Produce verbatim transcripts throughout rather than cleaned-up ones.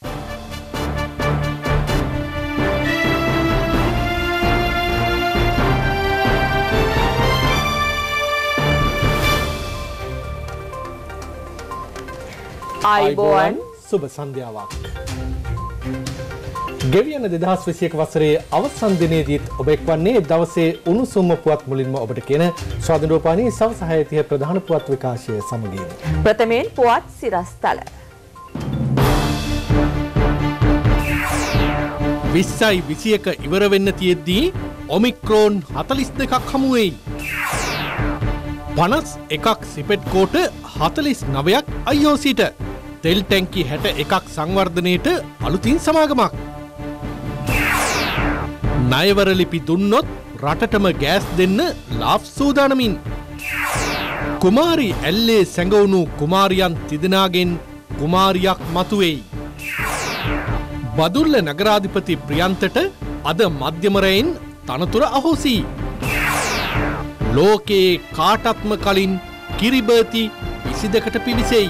ආයිබෝවන් සුබ සන්ධ්‍යාවක්. ගෙවියන දෙදහස් විසියක වසරේ අවසන් දිනේදීත් ඔබ එක්වන්නේ දවසේ උණුසුම් පුවත් මුලින්ම ඔබට කියන ස්වාධීන රූපවාහිනී සවස් හය තිහ ප්‍රධාන පුවත් විකාශය සමගින්. ප්‍රථමයෙන් පුවත් සිරස්තල. විස්සයි විසියක ඉවර වෙන්න තියෙද්දී ඔමික්‍රෝන් හතළිස් දෙකක් හමු වෙයි. පනස් එකක් සිපෙට්කෝට හතළිස් නවයක් අයි ඕ සීට තෙල් ටැංකි හැට එකක් සංවර්ධනයට අලුතින් සමාගමක්. ණයවරලිපි දුන්නොත් රටටම ගෑස් දෙන්න ලාෆ් සූදානමින්. කුමාරි ඇල්ලේ සැඟවුණු කුමාරියන් තිදෙනාගෙන් කුමාරියක් මතුවෙයි. බදුල්ල නගරාධිපති ප්‍රියන්තට අද මධ්‍යමරයෙන් තනතුර අහෝසි. ලෝකයේ කාටත්ම කලින් කිරිබර්ති විසි දෙකට පිවිසෙයි.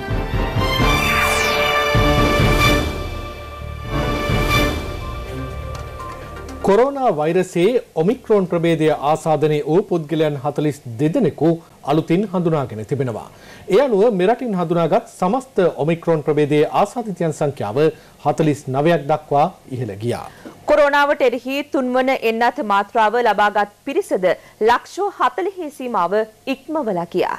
කොරෝනා වෛරසයේ ඔමික්‍රෝන් ප්‍රභේදය ආසාදනය වූ පුද්ගලයන් හතළිස් දෙදෙනෙකු අලුතින් හඳුනාගෙන තිබෙනවා. ඒ අනුව මෙරටින් හඳුනාගත් සමස්ත ඔමික්‍රෝන් ප්‍රභේදයේ ආසාදිතයන් සංඛ්‍යාව හතළිස් නවයක් දක්වා ඉහළ ගියා. කොරෝනාවට එරෙහි තුන්වන එන්නත් මාත්‍රාව ලබාගත් පිරිසද ලක්ෂ හතළිහේ සීමාව ඉක්මවලා ගියා.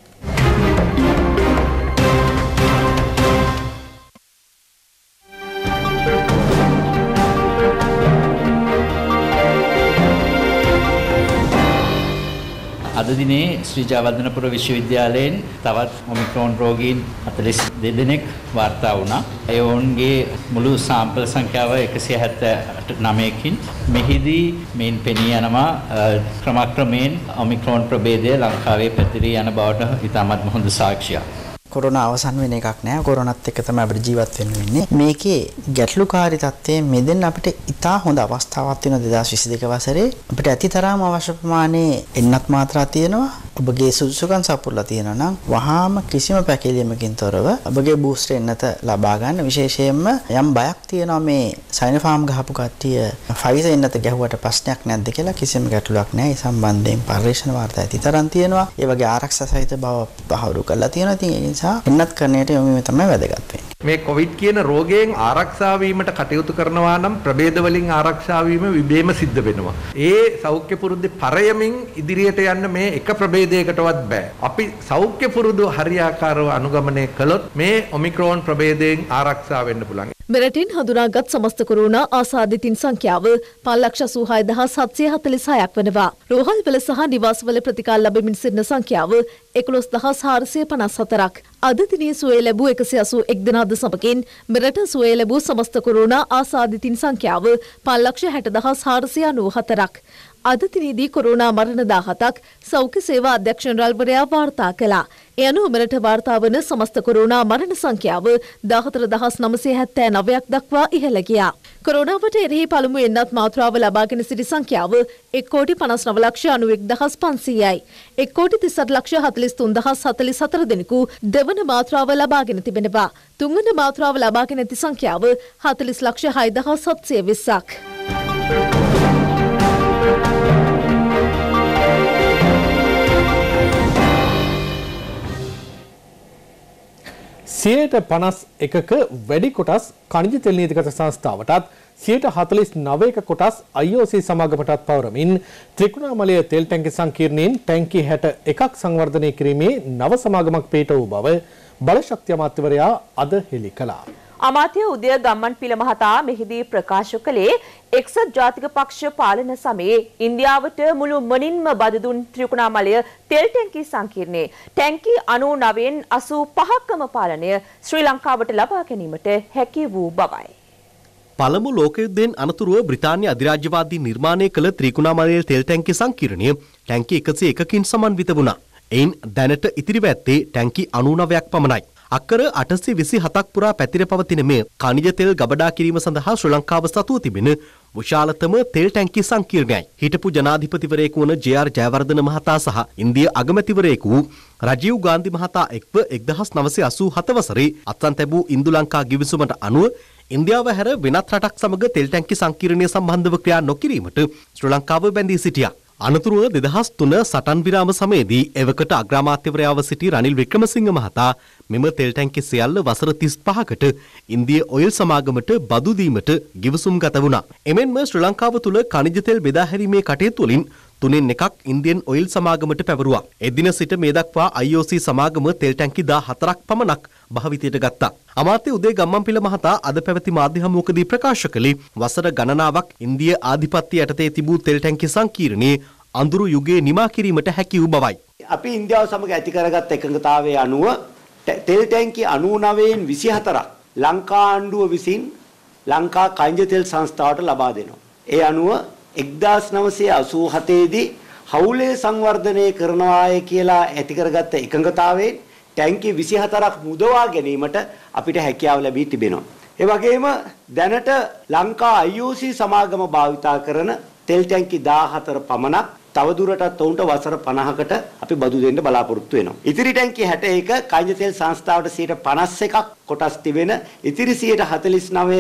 අද දිනේ ශ්‍රී ජයවර්ධනපුර විශ්වවිද්‍යාලයෙන් තවත් ඔමික්‍රෝන් රෝගීන් හතළිස් දෙදෙනෙක් වාර්තා වුණා. ඒ ඔවුන්ගේ මුළු සාම්පල් සංඛ්‍යාව එකසිය හැත්තෑ නවයකින් මෙහිදී මේන් පෙනී යනවා ක්‍රමක්‍රමයෙන් ඔමික්‍රෝන් ප්‍රභේදය ලංකාවේ පැතිරී යන බවට ඉතාමත් හොඳ සාක්ෂියක්. කොරෝනා අවසන් වෙන එකක් නෑ. කොරෝනාත් එක්ක තමයි අපිට ජීවත් වෙන්න වෙන්නේ. මේකේ ගැටලුකාරී තත්ත්වයෙන් මෙදෙන්න අපිට ඉතා හොඳ අවස්ථාවක් තියෙනවා. දෙදහස් විසි දෙක වසරේ අපිට ඇතිතරම් අවශ්‍ය ප්‍රමාණයේ එන්නත් මාත්‍රා තියෙනවා. ඔබගේ සුදුසුකම් සපුරලා තියෙනවා නම් වහාම කිසිම පැකිලීමකින් තොරව ඔබගේ බූස්ටර් එන්නත ලබා ගන්න. විශේෂයෙන්ම යම් බයක් තියෙනවා මේ සයිනෝෆාර්ම් ගහපු කට්ටිය ෆයිසර් එන්නත ගැහුවට ප්‍රශ්නයක් නැද්ද කියලා කිසිම ගැටලුවක් නැහැ. ඒ සම්බන්ධයෙන් පරීක්ෂණ වාර්තා ඇතිතරම් තියෙනවා. ඒ වගේ ආරක්ෂා සහිත බව පහවුරු කරලා තියෙනවා. ඉතින් ඒ නිසා එන්නත් කරන්නට යොමු වීම තමයි වැදගත් වෙන්නේ. මේ කොවිඩ් කියන රෝගයෙන් ආරක්ෂා වීමට කටයුතු කරනවා නම් ප්‍රභේද වලින් ආරක්ෂා වීම විබේම සිද්ධ වෙනවා. ඒ සෞඛ්‍ය පුරුද්දේ පරයමින් ඉදිරියට යන්න මේ එක ප්‍රභේදයකටවත් බෑ. අපි සෞඛ්‍ය පුරුදු හරියාකාරව අනුගමනය කළොත් මේ ඔමික්‍රෝන් ප්‍රභේදයෙන් ආරක්ෂා වෙන්න පුළුවන්. මෙරටින් හඳුනාගත් සමස්ත කොරෝනා ආසාදිතින් සංඛ්‍යාව පන්ලක්ෂ අසූහය දහස් හත්සිය හතළිස් හයක් වෙනවා. රෝහල්වල සහ නිවාසවල ප්‍රතිකාර ලැබමින් සිටින සංඛ්‍යාව එකොළොස් දහස් හාරසිය පනස් හතරක්. අද දිනේ සුවය ලැබූ එකසිය අසූ එක් දෙනාද සමගින් මෙරට සුවය ලැබූ සමස්ත කොරෝනා ආසාදිතින් සංඛ්‍යාව පන්ලක්ෂ හැට දහස් හාරසිය අනූ හතරක්. අද දිනේදී කොරෝනා මරණ දාහතක් සෞඛ්‍ය සේවා අධ්‍යක්ෂ ජනරාල්වරයා වාර්තා කළා. ඒ අනුව මෙරට වාර්තා වන සමස්ත කොරෝනා මරණ සංඛ්‍යාව දහහතර දහස් නවසිය හැත්තෑ නවයක් දක්වා ඉහළ ගියා. කොරෝනාවට එරෙහි පළමු එන්නත් මාත්‍රාව ලබාගෙන සිටි සංඛ්‍යාව එක් කෝටි පනස් නව ලක්ෂ අනූ එක් දහස් පන්සීයයි. එක් කෝටි තිස් අට ලක්ෂ හතළිස් තුන් දහස් හතළිස් හතර දෙනෙකු දෙවන මාත්‍රාව ලබාගෙන තිබෙනවා. තුන්වන මාත්‍රාව ලබාගෙන ඇති සංඛ්‍යාව හතළිස් ලක්ෂ හය දහස් හත්සිය විස්සක්. සියයට පනස් එකක වැඩි කොටස් ඛනිජ තෙල් නීතිගත සංස්ථාවටත් සියයට හතළිස් නවයක කොටස් අයි ඕ සී සමාගමටත් පවරමින් ත්‍රිකුණාමලය තෙල් ටැංකි සංකීර්ණයෙන් ටැංකි හැට එකක් සංවර්ධනය කිරීමේ නව සමාගමක් පිහිට වූ බව බලශක්ති අමාත්‍යවරයා අද හෙළි කළා. අමාත්‍ය උදය ගම්මන්පිල මහතා මෙහිදී ප්‍රකාශ කළේ එක්සත් ජාතික පක්ෂ පාලන සමයේ ඉන්දියාවට මුළු මනින්ම බදු දුන් ත්‍රිකුණාමලය තෙල් ටැංකි සංකීර්ණයේ ටැංකි අනූ නවයෙන් අසූ පහක්කම පාලනය ශ්‍රී ලංකාවට ලබා ගැනීමට හැකි වූ බවයි. පළමු ලෝක යුද්ධයෙන් අනතුරුව බ්‍රිතාන්‍ය අධිරාජ්‍යවාදී නිර්මාණය කළ ත්‍රිකුණාමලය තෙල් ටැංකි සංකීර්ණය ටැංකි එකසිය එකකින් සමන්විත වුණා. එයින් දැනට ඉතිරිව ඇත්තේ ටැංකි අනූ නවයක් පමණයි. අක්කර අටසිය විසි හතක් පුරා පැතිර පවතින මේ ඛනිජ තෙල් ගබඩා කිරීම සඳහා ශ්‍රී ලංකාව සතුව තිබෙන විශාලතම තෙල් ටැංකි සංකීර්ණයයි. හිටපු ජනාධිපතිවරයෙකු වන ජේ ආර් ජයවර්ධන මහතා සහ ඉන්දිය අගමැතිවරයෙකු වූ රජීව් ගාන්ධි මහතා එක්ව එක්දහස් නවසිය අසූ හත වසරේ අත්සන් තැබූ ඉන්දු ලංකා ගිවිසුමට අනුව ඉන්දියාව හැර වෙනත් රටක් සමග තෙල් ටැංකි සංකීර්ණය සම්බන්ධව ක්‍රියා නොකිරීමට ශ්‍රී ලංකාව බැඳී සිටියා. අනතුරුව දෙදහස් තුන සටන් විරාම සමයේදී එවකට අග්‍රාමාත්‍යවරයාව සිටි රනිල් වික්‍රමසිංහ මහතා මෙම තෙල් ටැංකි සියල්ල වසර තිස් පහකට ඉන්දිය ඔයිල් සමාගමට බදු දීමට ගිවිසුම් ගත වුණා. එමෙන්ම ශ්‍රී ලංකාව තුල khනිජ තෙල් බෙදා හැරීමේ කටයුතු වලින් තුනෙන් එකක් ඉන්දියන් ඔයිල් සමාගමට පැවරුවා. එදින සිට මේ දක්වා I O C සමාගම තෙල් ටැංකි දාහතරක් පමණක් භාවිතයට ගත්තා. අමාත්‍ය උදේ ගම්මන්පිල මහතා අද පැවති මාධ්‍ය හමුවකදී ප්‍රකාශ කළේ වසර ගණනාවක් ඉන්දිය ආධිපත්‍ය යටතේ තිබූ තෙල් ටැංකි සංකීර්ණයේ අඳුරු යුගයේ නිමා කිරීමට හැකි වූ බවයි. අපි ඉන්දියාව සමග ඇති කරගත් එකඟතාවයේ අනුව තෙල් ටැංකි අනූනවයෙන් විසිහතරක් ලංකා ආණ්ඩුව විසින් ලංකා කයින්ජ තෙල් සංස්ථාවට ලබා දෙනවා. ඒ අනුව එක්දාස් නවසිය අසූ හතේ දී හවුලේ සංවර්ධනය කරනවාය කියලා ඇති කරගත්ත එකඟතාවයෙන් ටැංකි විසිහතරක් මුදවා ගැනීමට අපිට හැකියාව ලැබී තිබෙනවා. ඒ වගේම දැනට ලංකා I O C සමාගම භාවිතා කරන තෙල් ටැංකි දාහතර පමණක් තවදුරටත් ඔවුන්ට වසර පනහකට අපි බදු දෙන්න බලාපොරොත්තු වෙනවා. ඉතිරි ටැංකි හැට එක කයින්ජ තෙල් සංස්ථාවට සියයට පනස් එකක් කොටස් තිබෙන ඉතිරි සියයට හතළිස් නවය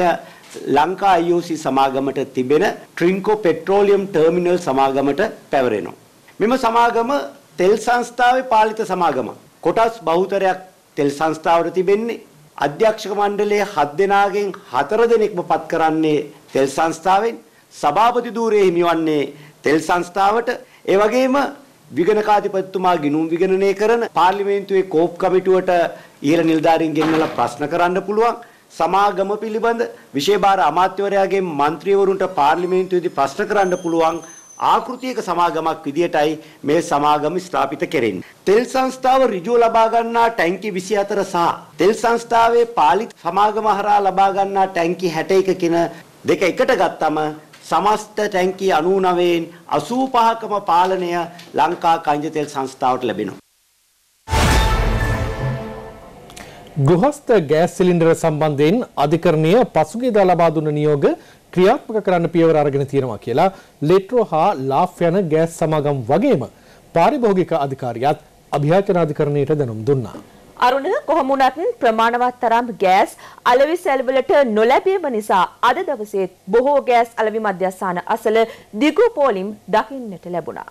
ලංකා I O C සමාගමට තිබෙන ට්‍රින්කෝ පෙට්‍රෝලියම් ටර්මිනල් සමාගමට පැවරෙනවා. මෙම සමාගම තෙල් සංස්ථාවේ පාලිත සමාගමක්. කොටස් බහුතරයක් තෙල් සංස්ථාවට තිබෙන්නේ. අධ්‍යක්ෂක මණ්ඩලයේ හත් දෙනාගෙන් හතර දෙනෙක්ම පත් කරන්නේ තෙල් සංස්ථාවෙන්. සභාපති ධූරයේ හිමිවන්නේ තෙල් සංස්ථාවට. ඒ වගේම විගණකාධිපතිතුමා ගිණුම් විගණනය කරන පාර්ලිමේන්තුවේ කෝප් කමිටුවට ඉහළ නිලධාරීන් ගෙන්නලා ප්‍රශ්න කරන්න පුළුවන්. සමාගම පිළිබඳ විශේෂ භාර අමාත්‍යවරයාගේ മന്ത്രിවරුන්ට පාර්ලිමේන්තුවේදී ප්‍රශ්න කරන්න පුළුවන් ආකෘතියක සමාගමක් විදියටයි මේ සමාගම ස්ථාපිත කෙරෙන්නේ. තෙල් සංස්ථාව ඍජුව ලබා ගන්නා ටැංකි විසිහතර සහ තෙල් සංස්ථාවේ පාලිත සමාගම හරහා ලබා ගන්නා ටැංකි හැට එක කින දෙක එකට ගත්තම සමස්ත ටැංකි අනූනවයෙන් අසූ පහකම පාලනය ලංකා කයින්ජ තෙල් සංස්ථාවට ලැබෙනවා. ගෘහස්ත ගෑස් සිලින්ඩර සම්බන්ධයෙන් අධිකරණය පසුගියදා ලබා දුන්න නියෝග ක්‍රියාත්මක කරන්න පියවර අරගෙන තියෙනවා කියලා ලෙට්‍රෝ හා ලාෆ් යන ගෑස් සමාගම් වගේම පාරිභෝගික අධිකාරියත් අභියාචන අධිකරණයට දැනුම් දුන්නා. අරුණ කොහොම වුණත් ප්‍රමාණවත් තරම් ගෑස් අලෙවි සැලවලට නොලැබීම නිසා අද දවසේ බොහෝ ගෑස් අලෙවි මධ්‍යස්ථාන අසල දිගු පෝලිම් දකින්නට ලැබුණා.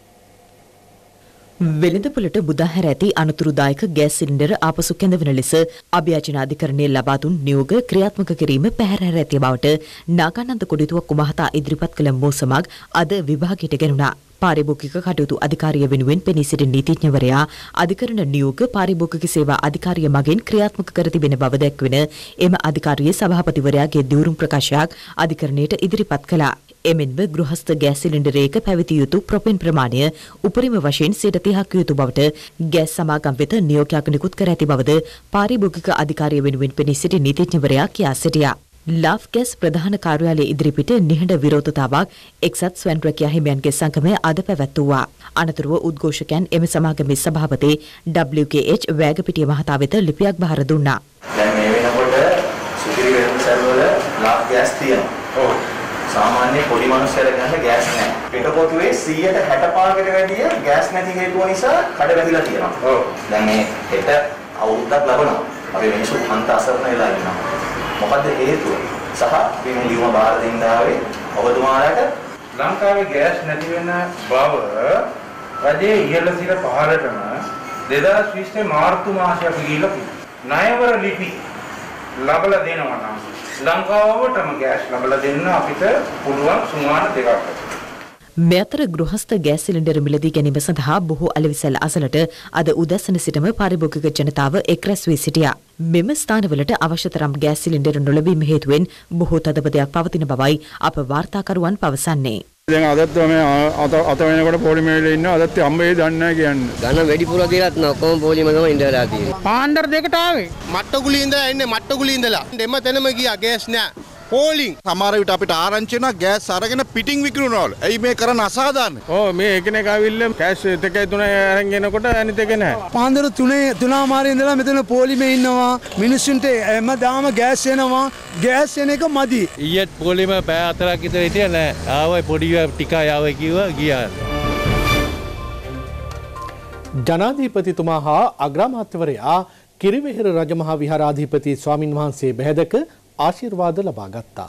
වෙළඳපොළට බුදාහැර ඇති අනතුරුදායක ගෑස් සිලින්ඩර ආපසු කැඳවන ලෙස අභියාචන අධිකරණයේ ලබා දුන් නියෝග ක්‍රියාත්මක කිරීම පැහැර ඇති බවට නාගානන්ද කොඩිතුවක්කු මහතා ඉදිරිපත් කළ මෝසමක් අද විභාගයට ගෙනුණා. පාරිභෝගික කටයුතු අධිකාරිය වෙනුවෙන් පෙනී සිටි නීතිඥවරයා අධිකරණ නියෝග පාරිභෝගික සේවා අධිකාරිය මගින් ක්‍රියාත්මක කර තිබෙන බව දැක්වෙන එම අධිකාරියේ සභාපතිවරයාගේ දිවුරුම් ප්‍රකාශයක් අධිකරණයට ඉදිරිපත් කළා. එමෙන්ම ගෘහස්ත ගෑස් සිලින්ඩරයක පැවතිය යුතු ප්‍රොපෙන් ප්‍රමාණය උපරිම වශයෙන් සියයට තිහක් යුතු බවට ගෑස් සමාගම් වෙත නියෝගයක් නිකුත් කර ඇති බවද පාරිභෝගික අධිකාරිය වෙනුවෙන් පෙනී සිටි නීතිඥවරයා කියා සිටියා. ලාෆ් ගෑස් ප්‍රධාන කාර්යාලයේ ඉදිරිපිට නිහඬ විරෝධතාවක් එක්සත් ස්වයං රැකියා හිමියන්ගේ සංගමය අද පැවැත්වුවා. අනතුරුව උද්ඝෝෂකයන් එම සමාගමේ සභාපති W K H වෑගපිටිය මහතා වෙත ලිපියක් බහර දුන්නා. දැන් මේ වෙනකොට සුපිරි වෙළඳ වල ලාෆ් ගෑස් තියෙනවා. ඔව්. සාමාන්‍ය පොඩි මිනිස්සුන්ට ගන්න ගෑස් නැහැ. පිටකොටුවේ සියයට හැට පහකට වැඩිය ගෑස් නැති හේතුව නිසා කඩ වැදිලා තියෙනවා. ඔව්. දැන් මේ හෙට අවුරුද්දක් ලබනවා. අපි මිනිස්සු අන්ත අසරණ වෙලා ඉන්නවා. මොකද හේතුව? සහ අපි මේ ලියුම බාර දෙන්න ආවේ ඔබතුමාලාට ලංකාවේ ගෑස් නැති වෙන බව රජයේ ඉහළ සිට පහළටම දෙදාස් විස්සේ මාර්තු මාසයේ අපි ගිහිල්ලා ණයවර ලිපි ලබලා දෙනවා නම් ලංකාවටම ගෑස් ලබලා දෙන්න අපිට පුළුවන් සුමාන දෙකක්. මේ අතර ගෘහස්ත ගෑස් සිලින්ඩර මිලදී ගැනීම සඳහා බොහෝ අලෙවිසැල අසලට අද උදැසන සිටම පාරිභෝගික ජනතාව එක් රැස් වී සිටියා. මෙම ස්ථානවලට අවශ්‍ය තරම් ගෑස් සිලින්ඩර නොලැබීම හේතුවෙන් බොහෝ තදබදයක් පවතින බවයි අප වාර්තාකරුවන් පවසන්නේ. දැන් අදත් මේ අත අත වෙනකොට පොලිමේලේ ඉන්නවා. අදත් අම්බේ දන්නේ නැහැ කියන්නේ. ගන්න වැඩිපුර කියලාත් නෝ කොහොම පොලිම ගම ඉඳලා තියෙන්නේ. පාන්දර දෙකට ආවේ. මට්ටකුලිය ඉඳලා එන්නේ මට්ටකුලිය ඉඳලා. දෙම තැනම ගියා ගෑස් නෑ. පෝලිං සමහර විට අපිට ආරංචි වෙනවා ගෑස් අරගෙන පිටින් විකිණනවලු. ඇයි මේ කරන්න අසාධාරණ? ඔව් මේ එකිනෙක ආවිල්ලා කෑෂ් දෙකයි තුනයි අරන් එනකොට අනිත් එක නැහැ. පාන්දර තුනේ තුනමාරේ ඉඳලා මෙතන පොලිමේ ඉන්නවා. මිනිස්සුන්ට හැමදාම ගෑස් එනවා. ගෑස් එන එක මදි. ඊයේත් පොලිම පැය හතරක් විතර හිටියා නෑ. ආවයි පොඩි ටිකක් ආවයි කිව්වා ගියා. ජනාධිපතිතුමා හා අග්‍රාමාත්‍යවරයා කිරිවෙහෙර රජමහා විහාරාධිපති ස්වාමින් වහන්සේ බැහැදක ආශිර්වාද ලබා ගත්තා.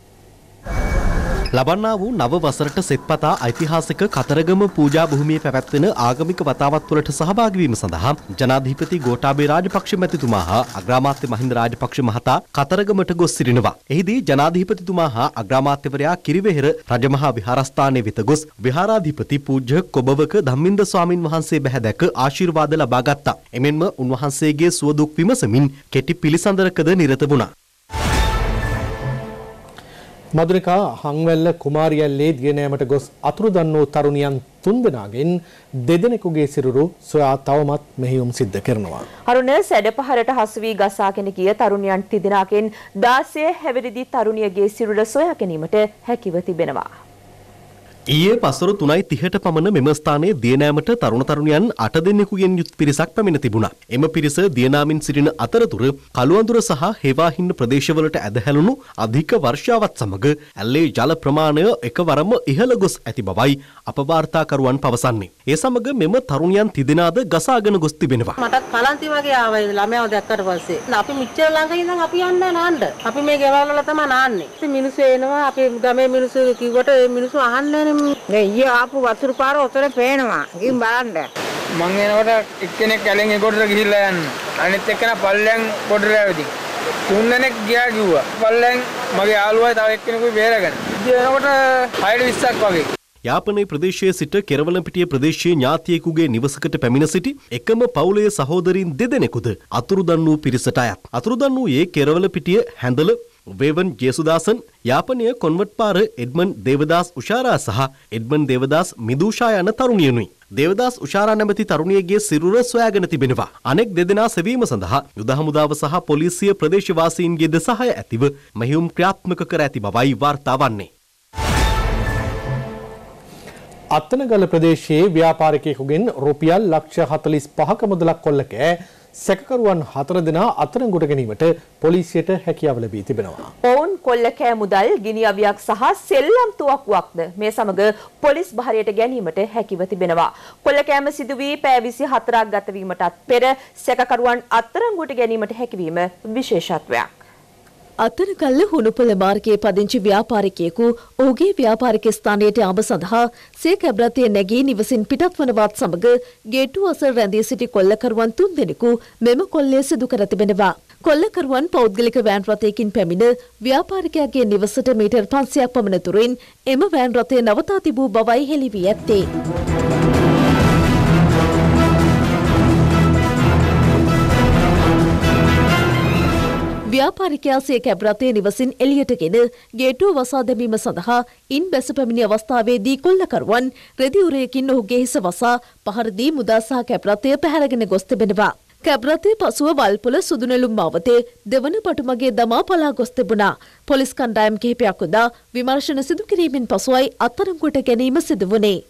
ලබන්නා වූ නව වසරට සෙත්පතා ඓතිහාසික කතරගම පූජා භූමියේ පැවැත්වෙන ආගමික වතාවත් වලට සහභාගී වීම සඳහා ජනාධිපති ගෝඨාභය රාජපක්ෂ මැතිතුමා හා අග්‍රාමාත්‍ය මහින්ද රාජපක්ෂ මහතා කතරගමට ගොස් සිටිනවා. එහිදී ජනාධිපතිතුමා හා අග්‍රාමාත්‍යවරයා කිරිවෙහෙර රජමහා විහාරස්ථානයේ වෙත ගොස් විහාරාධිපති පූජ්‍ය කොබවක ධම්මින්ද ස්වාමින් වහන්සේ බැහැ දැක ආශිර්වාද ලබා ගත්තා. එමෙන්ම උන්වහන්සේගේ සුව දුක් විමසමින් කෙටි පිළිසඳරකද නිරත වුණා. මදුනිකා හංවැල්ල කුමාරියල්ලේ දියනෑමට ගොස් අතුරුදන් වූ තරුණියන් තුන්දෙනාගෙන් දෙදෙනෙකුගේ සිරුරු සොයා තවමත් මෙහෙයුම් සිද්ධ කරනවා. අරුණ සැඩපහරට හසු වී ගසාගෙන ගිය තරුණියන් තිදෙනාගෙන් දාසය හැවිරිදි තරුණියගේ සිරුර සොයා ගැනීමට හැකිව තිබෙනවා. ඊයේ පසර තුනයි තිහට පමණ මෙම ස්ථානයේ දියනෑමට තරුණ තරුණියන් අට දෙනෙකුගෙන් යුත් පිරිසක් පැමිණ තිබුණා. එම පිරිස දියනාමින් සිටින අතරතුර කළුවඳුර සහ හේවාහින්න ප්‍රදේශවලට ඇදහැළුණු අධික වර්ෂාවත් සමග ඇල්ලේ ජල ප්‍රමාණය එකවරම ඉහළ ගොස් ඇති බවයි අපවාර්තාකරුවන් පවසන්නේ. ඒ සමග මෙම තරුණියන් තිදෙනාද ගසාගෙන ගොස් තිබෙනවා. මටත් කලන්ති වගේ ආවයි ළමයාව දැක්කට පස්සේ. අපි මෙච්චර ළඟ ඉඳන් අපි යන්නේ නාන්න. අපි මේ ගෙවල් වල තමයි නාන්නේ. ඉතින් මිනිස්සු එනවා අපේ ගමේ මිනිස්සු කිව්වට ඒ මිනිස්සු අහන්නේ නැහැ. නේ ඊයේ ආපු වතුර පාර උතර පේනවා. ගිහින් බලන්න. මං එනකොට එක්කෙනෙක් කැලෙන් එකොටට ගිහිල්ලා යන්න. අනිත් එක්කෙනා පල්ලෙන් කොටට ඇවිදින්. තුන් දෙනෙක් ගියා කිව්වා. පල්ලෙන් මගේ යාළුවා තව එක්කෙනෙකුයි බේරගෙන. ඉතින් එනකොට හයද විස්සක් වගේ. යාපනයේ ප්‍රදේශයේ සිට කෙරවලපිටිය ප්‍රදේශයේ ඥාතියෙකුගේ නිවසකට පැමිණ සිටි එකම පවුලේ සහෝදරීන් දෙදෙනෙකුද අතුරුදන් වූ පිරිසට අයත්. අතුරුදන් වූයේ කෙරවලපිටිය හැඳල වේවන් ජේසුදාසන්, යාපනය කොන්වට් පාර එඩ්මන් දේවදාස් උෂාරා සහ එඩ්මන් දේවදාස් මිදූෂා යන තරුණියනුයි. දේවදාස් උෂාරා නැමැති තරුණියගේ සිරුර සොයාගෙන තිබෙනවා. අනෙක් දෙදෙනා සෙවීම සඳහා යුද හමුදාව සහ පොලිසිය ප්‍රදේශවාසීන්ගේ ද සහාය ඇතිව මෙහෙයුම් ක්‍රියාත්මක කර ඇති බවයි වාර්තා වන්නේ. අත්තනගල ප්‍රදේශයේ ව්‍යාපාරිකයෙකුගෙන් රුපියල් ලක්ෂ හතළිස් පහක මුදලක් කොල්ල කෑ සැකකරුවන් හතර දෙනා අත්අඩංගුවට ගැනීමට පොලිසියට හැකියාව ලැබී තිබෙනවා. ඔවුන් කොල්ල කෑ මුදල්, ගිනි අවියක් සහ සෙල්ලම් තුවක්කුවක්ද මේ සමග පොලිස් භාරයට ගැනීමට හැකිව තිබෙනවා. කොල්ල කෑම සිදු වී පැය විසිහතරක් ගත වීමටත් පෙර සැකකරුවන් අත්අඩංගුවට ගැනීමට හැකිවීම විශේෂත්වයක්. අත්තනගල්ල හුණුපොළ මාර්ගයේ පදිංචි ව්‍යාපාරිකයෙකු ඔහුගේ ව්‍යාපාරික ස්ථානයට යාම සඳහා සේ කැබ්‍රතේ නැගී නිවසින් පිටත් වනවත් සමග ගේට්ටුව අසල රැඳී සිටි කොල්ලකරුවන් තුන් දෙනෙකු මෙම කොල්ලය සිදු කර තිබෙනවා. කොල්ලකරුවන් පෞද්ගලික වෑන් රථයකින් පැමිණ ව්‍යාපාරිකයාගේ නිවසට මීටර් පන්සියයක් පමණ දුරින් එම වෑන් රථය නවතා තිබූ බවයි හෙළි වී ඇත්තේ. ව්‍යාපාරිකයා සේ කැබ් රථයේ නිවසින් එළියටගෙන ගේට්ටුව වසා දැමීම සඳහා ඉන් බැස පැමිණි අවස්ථාවේදී කොල්ලකරුවන් රෙදි උරයකින් ඔහුගේ හිස වසා පහර දී මුදා සහ කැබ් රථය පැහැරගෙන ගොස් තිබෙනවා. කැබ් රථය පසුව වල්පොල සුදුනෙළුම් මාවතේ දෙවන පටුමගේ දමා පලා ගොස් තිබුණා. පොලිස් කණ්ඩායම් කිහිපයක් යොදා විමර්ශන සිදු කිරීමෙන් පසුවයි අත්අඩංගුවට ගැනීම සිදු වුණේ.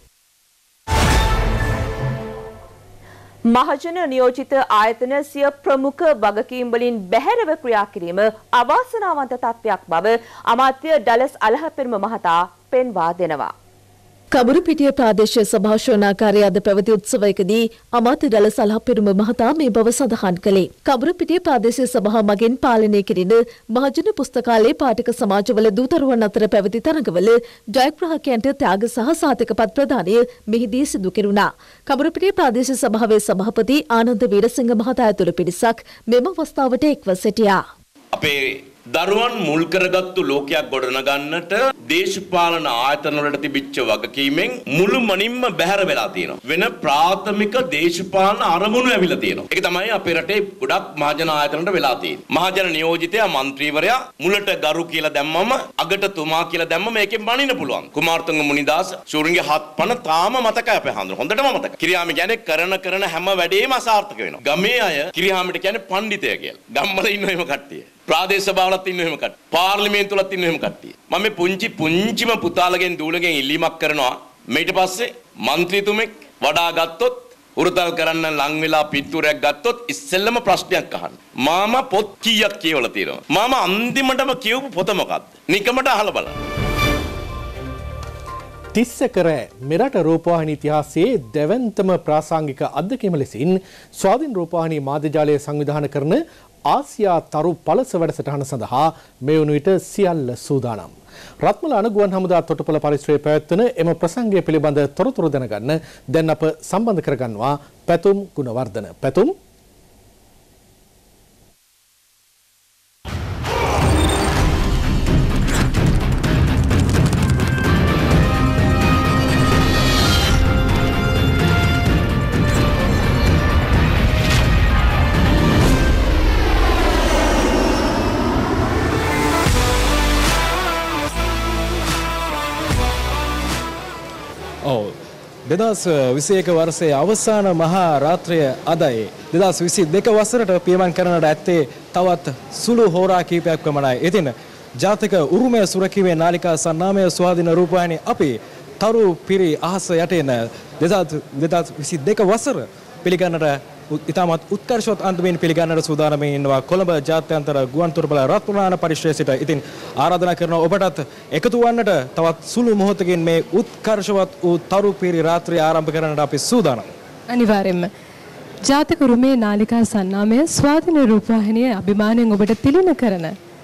මහජන නියෝජිත ආයතන සිය ප්‍රමුඛ වගකීම් වලින් බැහැරව ක්‍රියා කිරීම අවාසනාවන්ත තත්ත්වයක් බව අමාත්‍ය ඩලස් අලහපෙරුම මහතා පෙන්වා දෙනවා. කබුරුපිටිය ප්‍රාදේශීය සභා ශෝනාකාරයේ අද පැවති උත්සවයකදී අමාත්‍ය ඩලස් අලහපෙරුම මහතා මේ බව සඳහන් කළේ. කබුරුපිටිය ප්‍රාදේශීය සභාව මගින් පාලනය කෙරෙන මහජන පුස්තකාලයේ පාඨක සමාජවල දූතරුවන් අතර පැවති තරඟවල ජයග්‍රාහකයන්ට ත්‍යාග සහ සාතිකපත් ප්‍රදානය මෙහිදී සිදු කෙරුණා. කබුරුපිටිය ප්‍රාදේශීය සභාවේ සභාපති ආනන්ද වීරසිංහ මහතා ඇතුළු පිරිසක් මෙම අවස්ථාවට එක්ව සිටියා. අපේ දරුවන් මුල් කරගත්තු ලෝකයක් ගොඩනගන්නට දේශපාලන ආයතන වලට තිබිච්ච වගකීමෙන් මුළුමනින්ම බැහැර වෙලා තියෙනවා. වෙන ප්‍රාථමික දේශපාලන අරමුණු ඇවිල්ලා තියෙනවා. ඒක තමයි අපේ රටේ ගොඩක් මහජන ආයතන වලට වෙලා තියෙන්නේ. මහජන නියෝජිතයා മന്ത്രിවරයා මුලට ගරු කියලා දැම්මම අගට තුමා කියලා දැම්මම මේකෙන් බණින්න පුළුවන්. කුමාරතුංග මුනිදාස ශූරින්ගේ හත් පන තාම මතකයි අපේ හඳුන. හොඳටම මතකයි. කිරියාම කියන්නේ කරන කරන හැම වැඩේම අසාර්ථක වෙනවා. ගමේ අය කිරියාමට කියන්නේ පඬිතය කියලා. ගම්වල ඉන්න එහෙම කට්ටිය. ප්‍රාදේශ සභාවලත් ඉන්න එහෙම කට්ටිය. පාර්ලිමේන්තුවලත් ඉන්න එහෙම කට්ටිය. මම මේ පුංචි පුංචිම පුතාලගෙන් දූලගෙන් ඉල්ලීමක් කරනවා. ඊට පස්සේ മന്ത്രിතුමෙක් වඩා ගත්තොත් උරුතල් කරන්න ලං වෙලා පිටුරයක් ගත්තොත් ඉස්සෙල්ලම ප්‍රශ්නයක් අහන්න. මාමා පොත් කීයක් කියවලා තියෙනවා. මාමා අන්තිමටම කියවපු පොත මොකක්ද? නිකමට අහලා බලන්න. තිස්සකර මෙරට රූපවාහිනී ඉතිහාසයේ දැවැන්තම ප්‍රාසංගික අත්දැකීම ලෙසින් ස්වාධීන රූපවාහිනී මාධ්‍ය ජාලය සංවිධානය කරන ආසියා තරු පළස වැඩසටහන සඳහා මේ වන විට සියල්ල සූදානම්. රත්මල අනුගුවන් හමුදා තොටුපළ පරිශ්‍රයේ පැවැත්වෙන එම ප්‍රසංගය පිළිබඳ තොරතුරු දැනගන්න දැන් අප සම්බන්ධ කරගන්නවා පැතුම් ගුණවර්ධන. පැතුම් දෙදස් විසි එක වර්ෂයේ අවසාන මහා රාත්‍රිය අදයි. දෙදස් විසි දෙක වසරට පියමන් කරනට ඇත්තේ තවත් සුළු හෝරා කීපයක් පමණයි. ඉතින් ජාතික උරුමය සුරකීමේ නාලිකා සන්නාමය ස්වාධීන රූපවාහිනිය අපි තරු පිරි අහස යටින් දෙදස් විසි දෙක වසර පිළිගන්නට ඉතාමත් උත්කර්ෂවත් අන්දමින් පිළිගන්නට සූදානමින් ඉන්නවා කොළඹ ජාත්‍යන්තර ගුවන් තොටුපළ රත්නාන පරිශ්‍රයේ සිට. ඉතින් ආරාධනා කරනවා ඔබටත් එකතු වන්නට තවත් සුළු මොහොතකින් මේ උත්කර්ෂවත් වූ තරු පිරි රාත්‍රිය ආරම්භ කරන්නට අපි සූදානම්. අනිවාර්යෙන්ම ජාතික උරුමයේ නාලිකා සන්නාමය ස්වාධීන රූපවාහිනිය අභිමාණයෙන් ඔබට තිළින කරන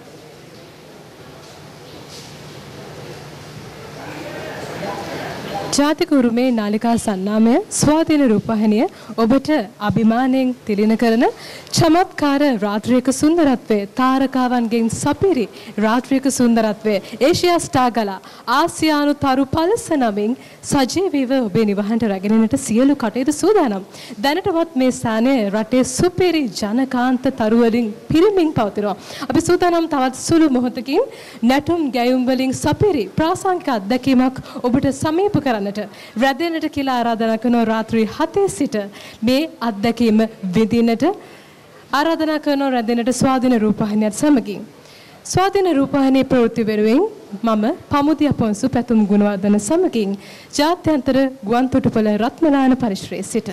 ජාතික උරුමයේ නාලිකා සන්නාමය ස්වාධීන රූපවාහිනිය ඔබට අභිමාණයෙන් තිළින කරන චමත්කාර රාත්‍රියක සුන්දරත්වයේ තාරකාවන්ගෙන් සපිරි රාත්‍රියක සුන්දරත්වයේ ඒෂියා ස්ටාර් ගලා ආසියානු තරු පළස නමින් සජීවීව ඔබේ නිවහනට රැගෙනට සියලු කටයුතු සූදානම්. දැනටවත් මේ ස්ථානයේ රටේ සුපිරි ජනකාන්ත තරු වලින් පිරිමින් පවතිනවා. අපි සූදානම් තවත් සුළු මොහොතකින් නැටුම් ගැයුම් වලින් සපිරි ප්‍රාසංගික අත්දැකීමක් ඔබට සමීප කරන්නට රැඳෙන්නට කියලා ආරාධනා කරන රාත්‍රී හතේ සිට මේ අත්දැකීම විඳින්නට ආරාධනා කරන රැඳෙන්නට ස්වාධීන රූපවාහිනියත් සමගින් ස්වාධීන රූපවාහිනියේ ප්‍රවෘත්ති වෙනුවෙන් මම පමුදිය පොන්සු පැතුම් ගුණවර්ධන සමගින් ජාත්‍යන්තර ගුවන් තොටුපළ රත්මලාන පරිශ්‍රයේ සිට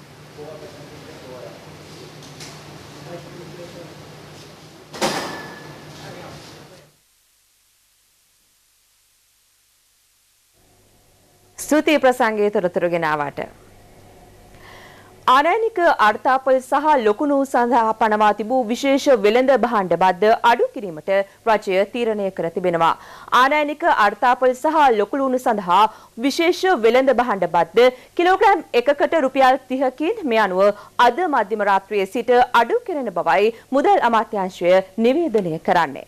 ස්තුතියි ප්‍රසංගයේ තොරතුරු ගෙනාවට. ආනයනික අර්ථාපල් සහ ලොකුණු සඳහා පනවා තිබූ විශේෂ වෙළඳ භාණ්ඩ බද්ද අඩු කිරීමට රජය තීරණය කර තිබෙනවා. ආනයනික අර්ථාපල් සහ ලොකුණු සඳහා විශේෂ වෙළඳ භාණ්ඩ බද්ද කිලෝග්‍රෑම් එකකට රුපියල් තිහකින් මේ අනුව අද මධ්‍යම රාත්‍රියේ සිට අඩු කෙරෙන බවයි මුදල් අමාත්‍යාංශය නිවේදනය කරන්නේ.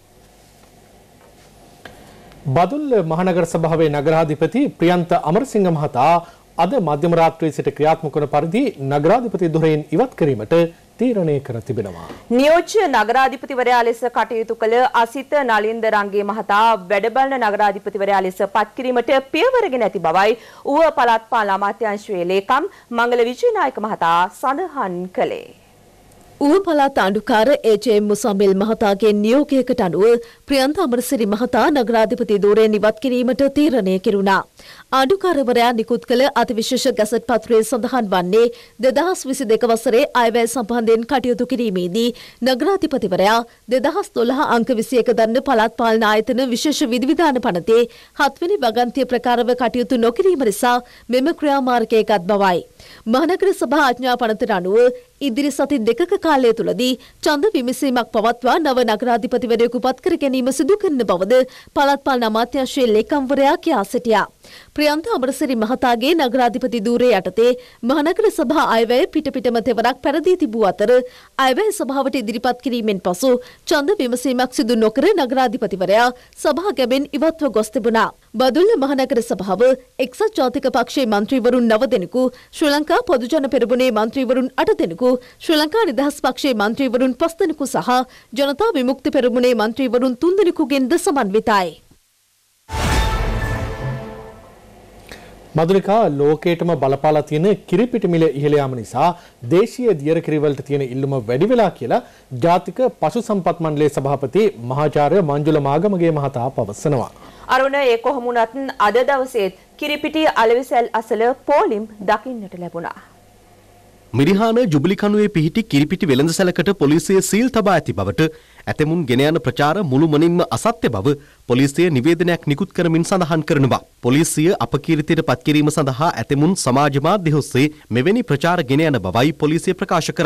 බදුල්ල මහනගර සභාවේ නගරාධිපති ප්‍රියන්ත අමරසිංහ මහතා අද මධ්‍යම රාත්‍රියේ සිට ක්‍රියාත්මක වන පරිදි නගරාධිපති ධුරයෙන් ඉවත් කිරීමට තීරණය කර තිබෙනවා. නියෝජ්‍ය නගරාධිපතිවරයා ලෙස කටයුතු කළ අසිත නලින්ද රංගේ මහතා වැඩබලන නගරාධිපතිවරයා ලෙස පත් කිරීමට පියවරගෙන ඇති බවයි ඌව පළාත් පාලන අමාත්‍යාංශයේ ලේකම් මංගල විජේනායක මහතා සඳහන් කළේ. ඌව පළාත් ආණ්ඩුකාර ඒ.ජේ.එම්. මුසම්බෙල් මහතාගේ නියෝගයකට අනුව ප්‍රියන්ත අමරසිරි මහතා නගරාධිපති ධුරයෙන් ඉවත් කිරීමට තීරණය කෙරුණා. ආණ්ඩුකාරවරයා නිකුත් කළ අතිවිශේෂ ගැසට් පත්‍රයේ සඳහන් වන්නේ දෙදහස් විසි දෙක වසරේ අයවැය සම්බන්ධයෙන් කටයුතු කිරීමේදී නගරාධිපතිවරයා දෙදහස් දොළහ අංක විසි එක දන්න පළාත් පාලන ආයතන විශේෂ විධිවිධාන පනතේ හත්වෙනි වගන්තිය ප්‍රකාරව කටයුතු නොකිරීම නිසා මෙම ක්‍රියාමාර්ගය ගත් බවයි. මහනගර සභා ආඥා පනතට අනුව ඉදිරි සති දෙකක කාලය තුලදී ඡන්ද විමසීමක් පවත්වා නව නගරාධිපතිවරයෙකු පත් කර ගැනීම සිදු කරන බවද පළාත් පාලන අමාත්‍යාංශයේ ලේකම්වරයා කියා සිටියා. ප්‍රියන්ත අමරසිරි මහතාගේ නගරාධිපති ධූරය යටතේ මහනගර සභා අයවැය පිටපිටම තෙවරක් පැරදී තිබූ අතර අයවැය සභාවට ඉදිරිපත් කිරීමෙන් පසු ඡන්ද විමසීමක් සිදු නොකර නගරාධිපතිවරයා සභාගමෙන් ඉවත්ව ගොස් තිබුණා. බදුල්ල මහනගර සභාව එක්සත් ජාතික පක්ෂයේ මන්ත්‍රීවරුන් නව දෙනෙකු, ශ්‍රී ලංකා පොදුජන පෙරමුණේ මන්ත්‍රීවරුන් අට දෙනෙකු, ශ්‍රී ලංකා නිදහස් පක්ෂයේ මන්ත්‍රීවරුන් පස් දෙනෙකු සහ ජනතා විමුක්ති පෙරමුණේ මන්ත්‍රීවරුන් තුන් දෙනෙකුගෙන්ද සමන්විතයි. මදුනිකා ලෝකයටම බලපාලා තියෙන කිරිපිටි මිල ඉහළ යාම නිසා දේශීය දියර කිරිවලට තියෙන ඉල්ලුම වැඩි වෙලා කියලා ජාතික පශු සම්පත් මණ්ඩලයේ සභාපති මහාචාර්ය මංජුල මාගමගේ මහතා පවසනවා. අරුණ ඒ කොහොම වුණත් අද දවසේ කිරිපිටි අලවිසැල් අසල පෝලිම් දකින්නට ලැබුණා. මිරිහාන ජුබිලි කණුවේ පිහිටි කිරිපිටි වෙළඳසැලකට පොලිසිය සීල් තබා ඇති බවට ඇතමුන් ගෙන යන ප්‍රචාර මුළුමනින්ම අසත්‍ය බව පොලිසිය නිවේදනයක් නිකුත් කරමින් සඳහන් කරනවා. පොලිසිය අපකීර්තියට පත්කිරීම සඳහා ඇතමුන් සමාජ මාධ්‍ය ඔස්සේ මෙවැනි ප්‍රචාර ගෙන යන බවයි පොලිසිය ප්‍රකාශ කරන්නේ.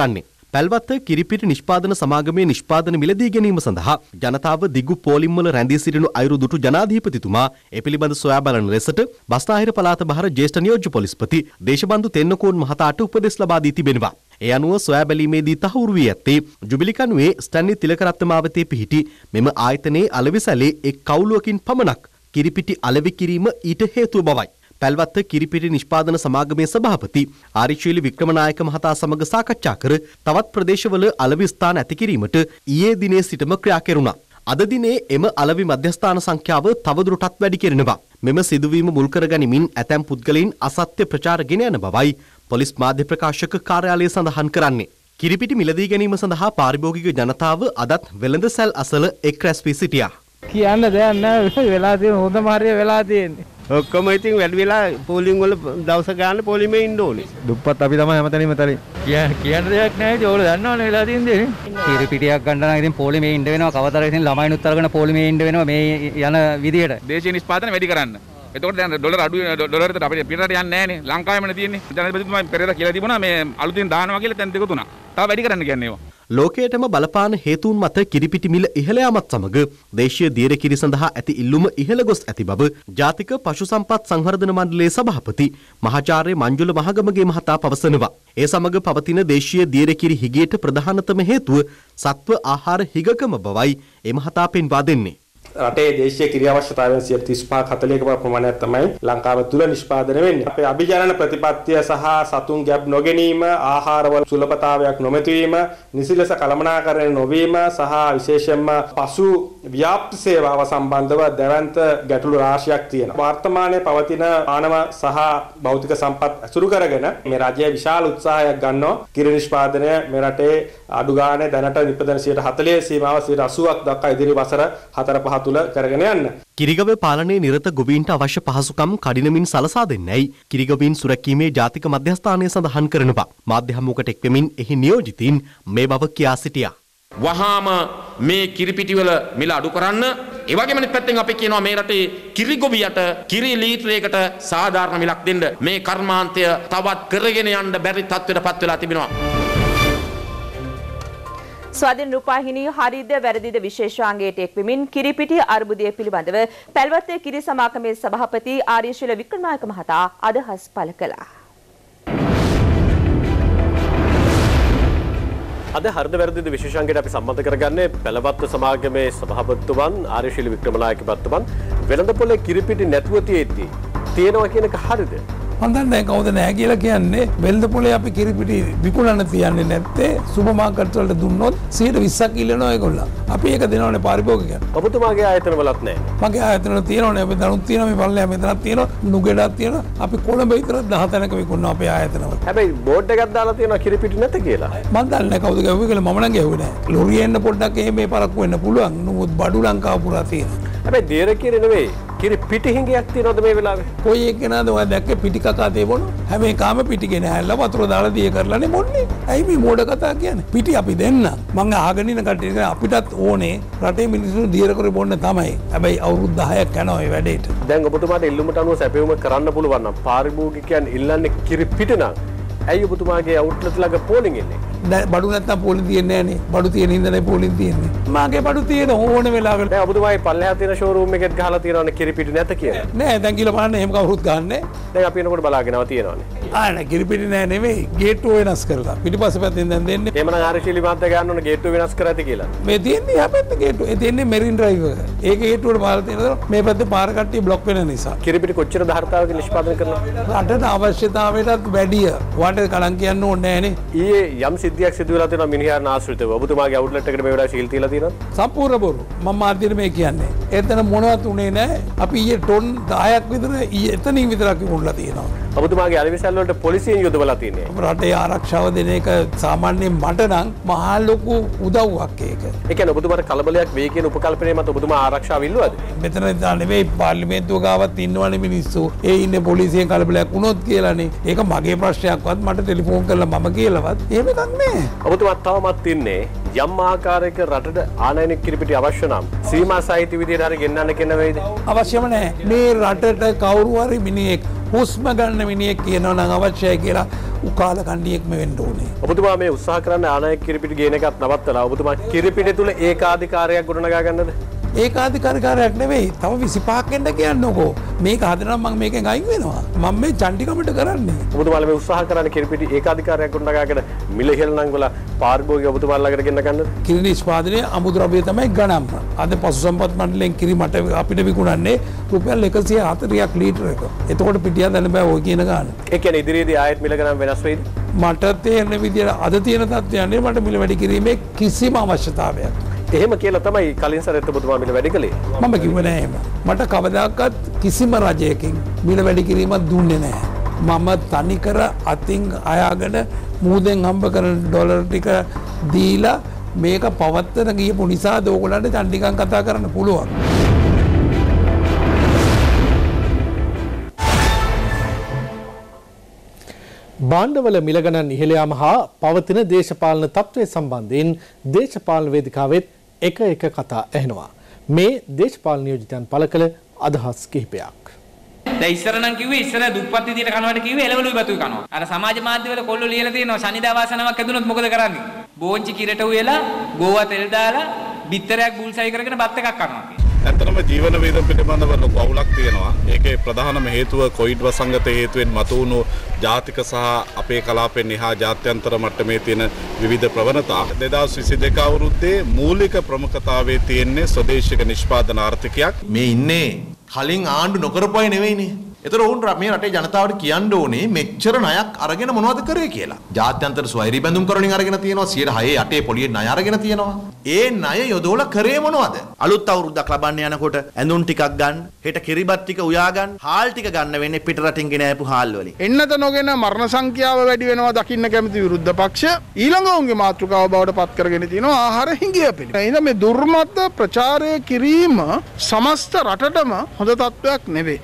පැල්වත්ත කිරිපිටි නිෂ්පාදන සමාගමේ නිෂ්පාදන මිලදී ගැනීම සඳහා ජනතාව දිගු පෝලිම්වල රැඳී සිටිනු අයුරු දුටු ජනාධිපතිතුමා ඒ පිළිබඳ සොයා බලන ලෙසට බස්නාහිර පළාත බහර ජ්‍යෙෂ්ඨ නියෝජ්‍ය පොලිස්පති දේශබන්දු තෙන්නකෝන් මහතාට උපදෙස් ලබා දී තිබෙනවා. ඒ අනුව සොයා බැලීමේදී තහවුරු වී ඇත්තේ ජුබිලිකනුවේ ස්ටැන්ලි තිලකරත්න මාවතේ පිහිටි මෙම ආයතනයේ අලෙවිසැලේ එක් කවුලුවකින් පමණක් කිරිපිටි අලෙවි කිරීම ඊට හේතුව බවයි. පැල්වත්ත කිරිපිටි නිෂ්පාදන සමාගමේ සභාපති ආරිශීලි වික්‍රමනායක මහතා සමග සාකච්ඡා කර තවත් ප්‍රදේශවල අලෙවි ස්ථාන ඇති කිරීමට ඊයේ දිනේ සිටම ක්‍රියා කෙරුණා. අද දිනේ එම අලෙවි මධ්‍යස්ථාන සංඛ්‍යාව තවදුරටත් වැඩි කෙරෙනවා. මෙම සිදුවීම මුල් කර ගනිමින් ඇතැම් පුද්ගලයන් අසත්‍ය ප්‍රචාර ගෙන යන බවයි පොලිස් මාධ්‍ය ප්‍රකාශක කාර්යාලය සඳහන් කරන්නේ. කිරිපිටි මිලදී ගැනීම සඳහා පාරිභෝගික ජනතාව අදත් වෙළඳසැල් අසල එක් රැස් වී සිටියා. කියන්න දෙයක් නැහැ වෙලා තියෙන හොඳම හරිය වෙලා තියෙන්නේ. ඔක්කොම ඉතින් වැඩි වෙලා පෝලිං වල දවස ගන්න පොලිමේ ඉන්න ඕනේ. දුප්පත් අපි තමයි හැමතැනම තලි. කියන්න දෙයක් නැහැ ඉතින් ඕගොල්ලෝ දන්නවනේ වෙලා තියෙන්නේ. කිරිපිටියක් ගන්න නම් ඉතින් පොලිමේ ඉන්න වෙනවා. කවදාද ඉතින් ළමයිනුත් අරගෙන පොලිමේ ඉන්න වෙනවා මේ යන විදියට. දේශීය නිෂ්පාදන වැඩි කරන්න. එතකොට දැන් ඩොලර් අඩු ඩොලර් එකට අපිට පිටරට යන්නේ නැහනේ. ලංකාවෙමනේ තියෙන්නේ. ජනාධිපතිතුමා පෙරේදා කියලා තිබුණා මේ අලුතින් දානවා කියලා දැන් දෙක තුනක්. තව වැඩි කරන්න කියන්නේ ඒවා. ලෝකයටම බලපාන හේතුන් මත කිරිපිටි මිල ඉහළ යාමත් සමග දේශීය දියර කිරි සඳහා ඇති ඉල්ලුම ඉහළ ගොස් ඇති බව ජාතික පශු සම්පත් සංවර්ධන මණ්ඩලයේ සභාපති මහාචාර්ය මංජුල මහගමගේ මහතා පවසනවා. ඒ සමග පවතින දේශීය දියර කිරි හිගයට ප්‍රධානතම හේතුව සත්ව ආහාර හිගකම බවයි ඒ මහතා පෙන්වා දෙන්නේ. රටේ දේශීය කිරි අවශ්‍යතාවයන් සියයට තිස් පහ හතළිහක ප්‍රමාණයක් තමයි ලංකාව තුල නිෂ්පාදනය වෙන්නේ. අපේ අභිජනන ප්‍රතිපත්තිය සහ සතුන් ගැබ් නොගැනීම, ආහාරවල සුලභතාවයක් නොමැතිවීම, නිසි ලෙස කළමනාකරණය නොවීම සහ විශේෂයෙන්ම පසු ව්‍යාප්ති සේවාව සම්බන්ධව දැවැන්ත ගැටලු රාශියක් තියෙනවා. වර්තමානයේ පවතින මානව සහ භෞතික සම්පත් අසුරු කරගෙන මේ රජය විශාල උත්සාහයක් ගන්නවා කිරි නිෂ්පාදනය මේ රටේ අඩු ගානේ දැනට නිපදන සියයට හතළිහ සීමාව සියයට අසූවක් දක්වා ඉදිරි වසර හතර පහ තුල කරගෙන යන්න. කිරිගව පාලනයේ නිරත ගොවීන්ට අවශ්‍ය පහසුකම් කඩිනමින් සලසා දෙන්නයි කිරිගවීන් සුරැකීමේ ජාතික මධ්‍යස්ථානය සඳහන් කරනවා. මාධ්‍ය හමුවකට එක්වෙමින් එහි නියෝජිතයින් මේ බව කියා සිටියා. වහාම මේ කිරිපිටිවල මිල අඩු කරන්න. ඒ වගේම අනිත් පැත්තෙන් අපි කියනවා මේ රටේ කිරිගොවියට කිරි ලීටරයකට සාධාරණ මිලක් දෙන්න. මේ කර්මාන්තය තවත් කරගෙන යන්න බැරි තත්ත්වයටපත් වෙලා තිබෙනවා. ස්වාධීන රූපවාහිනී හරිද වැරදිද විශේෂාංගයට එක්වෙමින් කිරිපිටි අර්බුදය පිළිබඳව පැල්වත්තේ කිරි සමාගමේ සභාපති ආරියශීල වික්‍රමනායක මහතා අදහස් පළ කළා. අද හරිද වැරදිද විශේෂාංගයට අපි සම්බන්ධ කරගන්නේ පැලවත්ත සමාගමේ සභාපතිතුමන් ආරියශීල වික්‍රමනායක මහත්මන් වෙළඳපොලේ කිරිපිටි නැතුව තියෙද්දි තියෙනවා කියන එක හරිද? මම දන්නේ කවුද නැහැ කියලා කියන්නේ වෙළඳපොලේ අපි කිරිපිටි විකුණන්න තියන්නේ නැත්තේ සුපර් මාකට් වලට දුන්නොත් සියයට විස්සක් ඉල්ලනවා ඒගොල්ලෝ. අපි ඒක දෙනවනේ පාරිභෝගිකයන්. ඔබතුමාගේ ආයතන වලත් නැහැ. මගේ ආයතන වල තියෙනවනේ අපි දනුත් තියෙනවා මේ පල්ලෙහා මෙතනක් තියෙනවා නුගේඩක් තියෙනවා. අපි කොළඹ විතර දහ තැනක විකුණනවා අපේ ආයතන වල. හැබැයි බෝඩ් එකක් දාලා තියෙනවා කිරිපිටි නැත කියලා. මම දන්නේ කවුද ගැහුවේ කියලා මම නම් ගැහුවේ නැහැ. ලොරියෙන් පොඩ්ඩක් එහෙම මේ පරක්කු වෙන්න පුළුවන්. නමුත් බඩු ලංකාව පුරා තියෙනවා. හැබැයි දියර කිරි නෙවෙයි කිරි පිටි හිඟයක් තියෙනවද මේ වෙලාවේ? කොයි එක්කෙනාද ඔය දැක්කේ පිටි කකා තේබොන? හැම එකම පිටිගෙන හැල්ලා වතුර දාලා දිය කරලානේ මොන්නේ. ඇයි මේ මෝඩ කතා කියන්නේ? පිටි අපි දෙන්න. මම අහගෙන ඉන්න කට්ටිය අපිටත් ඕනේ රටේ මිනිස්සු දියර කරේ බොන්න තමයි. හැබැයි අවුරුදු දහයක් යනවා මේ වැඩේට. දැන් ඔබතුමාට ඉල්ලුමට අනුව සැපයුම කරන්න පුළුවන් නම් පාරිභෝගිකයන් ඉල්ලන්නේ කිරි පිට නම් ඇයි ඔබතුමාගේ අවුට්ලට් ළඟ පෝලිං එන්නේ? බඩු නැත්තම් පෝලිං තියෙන්නේ නැහනේ. බඩු තියෙන ඉඳලා පෝලිං තියෙන්නේ. මාගේ බඩු තියෙන ඕන වෙලාවකට. දැන් ඔබතුමාගේ පල්ලෙහා තියෙන ෂෝරූම් එකෙත් ගහලා තියෙනවනේ කිරිපිටි නැත කියලා. නෑ දැන් කියලා බලන්න එහෙම කවුරුත් ගන්නෑ. දැන් අපි එනකොට බලාගෙනව තියෙනවනේ. ආ නෑ කිරිපිටි නෑ නෙවෙයි. ගේට්ටුව වෙනස් කරලා. පිටිපස්සේ පැත්තෙන් දැන් දෙන්නේ. එහෙමනම් ආරශීලී මාත්‍ය ගන්න ඕන ගේට්ටුව වෙනස් කර ඇති කියලා. මේ තියෙන්නේ හැපැත්ත ගේට්ටුව. ඒ තියෙන්නේ මෙරින් ඩ්‍රයිව් එක. ඒ ගේට්ටුවට පාර තියෙනවා. මේ පැත්තේ පාර කට්ටිය බ්ලොක් වෙන නිසා. කිරිපිටි කොච්චර ධාරිතාවකින් නිෂ්පාදනය කරනවා? රටට අවශ්‍යතාවයටත් වැඩිය. වාට කලං කියන්න ඕනේ නෑනේ. ඊයේ යම් සිද්ධියක් සිදු වෙලා තියෙනවා මිනිහාරන ආශ්‍රිතව. ඔබතුමාගේ අවුට්ලට් එකට මේ වෙලාවේ සීල් තියලා තියෙනවද? සම්පූර්ණ බොරු. මම මාධ්‍යෙට මේ කියන්නේ. එතන මොනවත් උනේ නෑ. අපි ඊයේ ටොන් දහයක් විතර ඊයේ එතනින් විතරක් විකුණලා තියෙනවා. ඔබතුමාගේ අලෙවිසැල් වලට පොලිසියෙන් යොදවලා තියෙන්නේ. රටේ ආරක්ෂාව දෙන එක සාමාන්‍යයෙන් මට නම් මහා ලොකු උදව්වක් ඒක. ඒ කියන්නේ ඔබතුමාට කලබලයක් වෙයි කියන උපකල්පනය මත ඔබතුමා ආරක්ෂාව ඉල්ලුවද? මෙතන නෙවෙයි පාර්ලිමේන්තුව ගාවත් ඉන්නවනේ මිනිස්සු. ඒ ඉන්නේ පොලිසියෙන් කලබලයක් වුණොත් කියලානේ. ඒක මගේ ප්‍රශ්නයක්වත් මට ටෙලිෆෝන් කරලා මම කියලාවත් එහෙම එකක් නෑ. ඔබතුමා තවමත් ඉන්නේ යම් ආකාරයක රටට ආනයනික කිරිපිටි අවශ්‍ය නම් සීමා සහිත විදිහට හරි ගෙන්නන්න කියන වේද? අවශ්‍යම නැහැ. මේ රටට කවුරු හරි මිනිහෙක් හුස්ම ගන්න මිනිහෙක් කියනවා නම් අවශ්‍යයි කියලා උකාල කණ්ඩියෙක්ම වෙන්න ඕනේ. ඔබතුමා මේ උත්සාහ කරන්නේ ආනයනික කිරිපිටි ගේන එකත් නවත්තලා ඔබතුමා කිරිපිටි තුල ඒකාධිකාරයක් ගොඩනගා ගන්නද? ඒකාධිකාරයක් නෙවෙයි. තව විසිපහක් එන්න කියන්නකෝ. මේක හදනම් මම මේකෙන් අයින් වෙනවා. මම මේ චණ්ඩිකමට කරන්නේ. ඔබතුමාලා මේ උත්සාහ කරන්නේ කිරිපිටි ඒකාධිකාරයක් ගොඩනගාගෙන මිල ඉහළ නම් වල පාරිභෝගික ඔබතුමාලා ළඟට ගෙන්න ගන්නද? කිරි නිෂ්පාදනයේ අමුද්‍රව්‍ය තමයි ගණන්ම. අද පශුසම්පත් මණ්ඩලයෙන් කිරි මට අපිට විකුණන්නේ රුපියල් එකසිය හතළිහක් ලීටර එක. එතකොට පිටියක් දැන බෑ ඔය කියන ගාන. ඒ කියන්නේ ඉදිරියේදී ආයෙත් මිල ගණන් වෙනස් වෙයිද? මට තේරෙන විදිහට අද තියෙන තත්ත්වයන්නේ මට මිල වැඩි කිරීමේ කිසිම අවශ්‍යතාවයක්. එහෙම කියලා තමයි කලින් සැරේත් ඔබතුමා මිල වැඩි කළේ. මම කිව්වේ නෑ එහෙම. මට කවදාකවත් කිසිම රජයකින් මිල වැඩි කිරීමක් දුන්නේ නෑ. මම තනිකර අතින් අයාගෙන මූදෙන් හම්බ කරන ඩොලර් ටික දීලා මේක පවත්තන ගියපු නිසා ඕගොල්ලන්ට චණ්ඩිකම් කතා කරන්න පුළුවන්. භාණ්ඩවල මිල ගණන් ඉහළ යාම හා පවතින දේශපාලන තත්ත්වය සම්බන්ධයෙන් දේශපාලන වේදිකාවෙත් එක එක කතා ඇහෙනවා. මේ දේශපාලන නියෝජිතයන් පළ කළ අදහස් කිහිපයක්. දැන් ඉස්සර නම් කිව්වේ ඉස්සර දුප්පත් විදියට කනවට කිව්වේ එළවලුයි බතුයි කනවා. අර සමාජ මාධ්‍යවල කොල්ලෝ ලියලා තියෙනවා ශනිදා වාසනාවක් ඇදුනොත් මොකද කරන්නේ? බෝංචි කිරට උයලා ගෝවා තෙල් දාලා බිත්තරයක් බුල්සයි කරගෙන බත් එකක් කනවා. ඇත්තටම ජීවන වේදම් පිළිබඳව ලොකු අවුලක් තියෙනවා. ඒකේ ප්‍රධානම හේතුව කොවිඩ් වසංගත හේතුවෙන් මතුවුණු ජාතික සහ අපේ කලාපෙන් එහා ජාත්‍යන්තර මට්ටමේ තියෙන විවිධ ප්‍රවණතා. දෙදාස් විසි දෙක අවුරුද්දේ මූලික ප්‍රමුඛතාවයේ තියෙන්නේ ස්වදේශික නිෂ්පාදන ආර්ථිකයක්. මේ ඉන්නේ කලින් ආණ්ඩු නොකරපු අය නෙවෙයිනේ. ඒතර උන් මේ රටේ ජනතාවට කියන්න ඕනේ මෙච්චර ණයක් අරගෙන මොනවද කරේ කියලා. ජාත්‍යන්තර ස්වෛරී බැඳුම් කරණින් අරගෙන තියෙනවා සියයට හය අටේ පොලියේ ණය අරගෙන තියෙනවා. ඒ ණය යොදවලා කරේ මොනවද? අලුත් අවුරුද්දක් ලබන්න යනකොට ඇඳුම් ටිකක් ගන්න, හෙට කිරිබත් ටික උයා ගන්න, හාල් ටික ගන්න වෙන්නේ පිට රටින් ගෙන ආපු හාල් වලින්. එන්නත නොගෙන මරණ සංඛ්‍යාව වැඩි වෙනවා දකින්න කැමති විරුද්ධ පක්ෂ ඊළඟ උන්ගේ මාතෘකාව බවට පත් කරගෙන තියෙනවා ආහාර හිඟියපෙන. එහෙනම් මේ දුර්මත ප්‍රචාරය කිරීම සමස්ත රටටම හොඳ තත්ත්වයක් නෙවෙයි.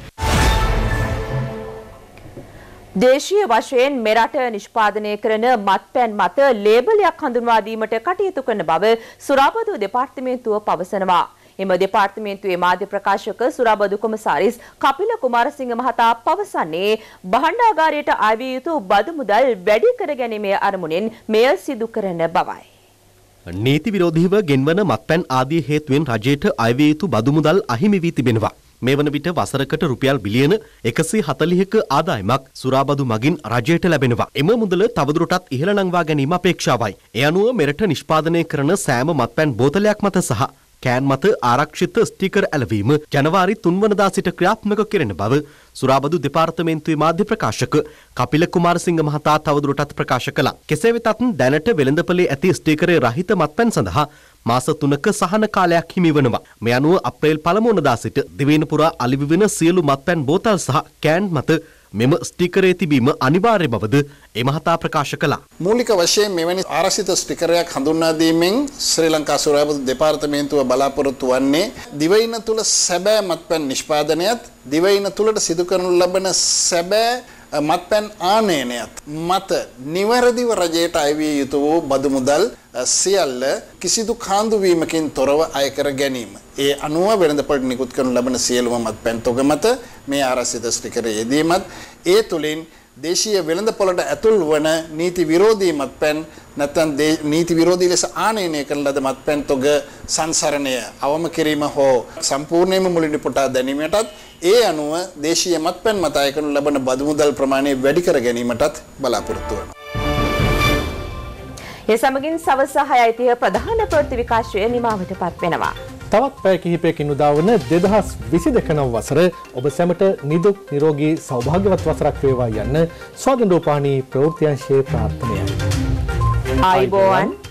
දේශීය වශයෙන් මෙරට නිෂ්පාදනය කරන මත්පැන් මත ලේබලයක් හඳුන්වා දීමට කටයුතු කරන බව සුරාබදු දෙපාර්තමේන්තුව පවසනවා. එම දෙපාර්තමේන්තුවේ මාධ්‍ය ප්‍රකාශක සුරාබදු කොමසාරිස් කපිල කුමාරසිංහ මහතා පවසන්නේ භාණ්ඩාගාරයට ආවිය යුතු බදු මුදල් වැඩි කර ගැනීමේ අරමුණෙන් මෙය සිදු කරන බවයි. නීති විරෝධීව ගෙන්වන මත්පැන් ආදී හේතුවෙන් රජයට අයවිය යුතු බදු මුදල් අහිමි වී තිබෙනවා. මේ වන විට වසරකට රුපියල් බිලියන එකසිය හතළිහක ආදායමක් සුරාබදු මගින් රජයට ලැබෙනවා. එම මුදල තවදුරටත් ඉහළ නංවා ගැනීම අපේක්ෂාවයි. ඒ අනුව මෙරට නිෂ්පාදනය කරන සෑම මත්පැන් බෝතලයක් මත සහ කෑන් මත ආරක්ෂිත ස්ටිකර් ඇලවීම ජනවාරි තුන් වනදා සිට ක්‍රියාත්මක කෙරෙන බව සුරාබදු දෙපාර්තමේන්තුවේ මාධ්‍ය ප්‍රකාශක කපිල කුමාරසිංහ මහතා තවදුරටත් ප්‍රකාශ කළා. කෙසේ වෙතත් දැනට වෙළඳපොලේ ඇති ස්ටිකරේ රහිත මත්පැන් සඳහා මාස තුනක සහන කාලයක් හිමි වනවා. මේ අනුව අප්‍රේල් පළමු වනදා සිට දිවයින පුරා අලිවිවෙන සියලු මත්පැන් බෝතල් සහ කෑන් මත මෙම ස්ටිකරේ තිබීම අනිවාර්ය බවද ඒ මහතා ප්‍රකාශ කළා. මූලික වශයෙන් මෙවැනි ආරක්ෂිත ස්ටිකරයක් හඳුන්වා දීමෙන් ශ්‍රී ලංකා සුරාබදු දෙපාර්තමේන්තුව බලාපොරොත්තු වන්නේ දිවයින තුල සැබෑ මත්පැන් නිෂ්පාදනයත් දිවයින තුලට සිදු කරනු ලබන සැබෑ මත්පැන් ආනයනයත් මත නිවැරදිව රජයට අයවිය යුතු වූ බදු මුදල් සියල්ල කිසිදු කාන්දු වීමකින් තොරව අය කර ගැනීම. ඒ අනුව වෙළඳපොළ නිකුත් කරනු ලබන සියලුම මත්පැන් තොග මත මේ ආරක්ෂිත ස්ටිකරය යෙදීමත් ඒ තුලින් දේශීය වෙළඳපොළට ඇතුල් වන නීති විරෝධී මත්පැන් නැත්නම් නීති විරෝධී ලෙස ආනයනය කරන ලද මත්පැන් තොග සංසරණය අවම කිරීම හෝ සම්පූර්ණයෙන්ම මුලින්ම පුටා දැනීමටත් ඒ අනුව දේශීය මත්පැන් මත අය කරනු ලබන බදු මුදල් ප්‍රමාණය වැඩි කර ගැනීමටත් බලාපොරොත්තු වෙනවා. ඒ සමගින් සවස් හයයි තිහ ප්‍රධාන ප්‍රවෘත්ති විකාශය නිමවටපත් වෙනවා. තවත් පැය කිහිපයකින් උදා වන දෙදහස් විසි දෙක නව වසර ඔබ සැමට නිදුක් නිරෝගී සෞභාග්‍යවත් වසරක් වේවා යන්න ස්වාධීන රූපවාහිනී ප්‍රවෘත්ති අංශයේ ප්‍රාර්ථනාවයි. ආයුබෝවන්